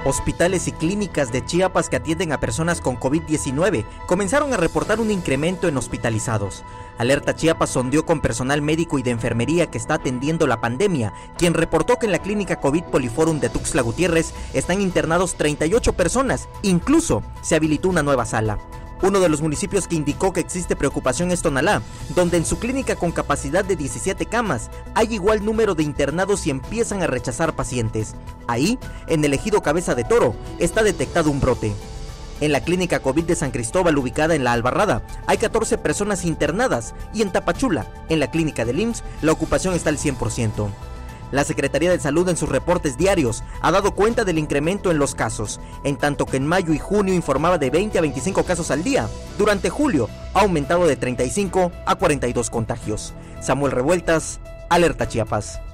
Hospitales y clínicas de Chiapas que atienden a personas con COVID-19 comenzaron a reportar un incremento en hospitalizados. Alerta Chiapas sondeó con personal médico y de enfermería que está atendiendo la pandemia, quien reportó que en la clínica COVID Poliforum de Tuxtla Gutiérrez están internados 38 personas, incluso se habilitó una nueva sala. Uno de los municipios que indicó que existe preocupación es Tonalá, donde en su clínica con capacidad de 17 camas hay igual número de internados y empiezan a rechazar pacientes. Ahí, en el ejido Cabeza de Toro, está detectado un brote. En la clínica COVID de San Cristóbal, ubicada en La Albarrada, hay 14 personas internadas y en Tapachula, en la clínica del IMSS, la ocupación está al 100%. La Secretaría de Salud en sus reportes diarios ha dado cuenta del incremento en los casos, en tanto que en mayo y junio informaba de 20 a 25 casos al día. Durante julio ha aumentado de 35 a 42 contagios. Samuel Revueltas, Alerta Chiapas.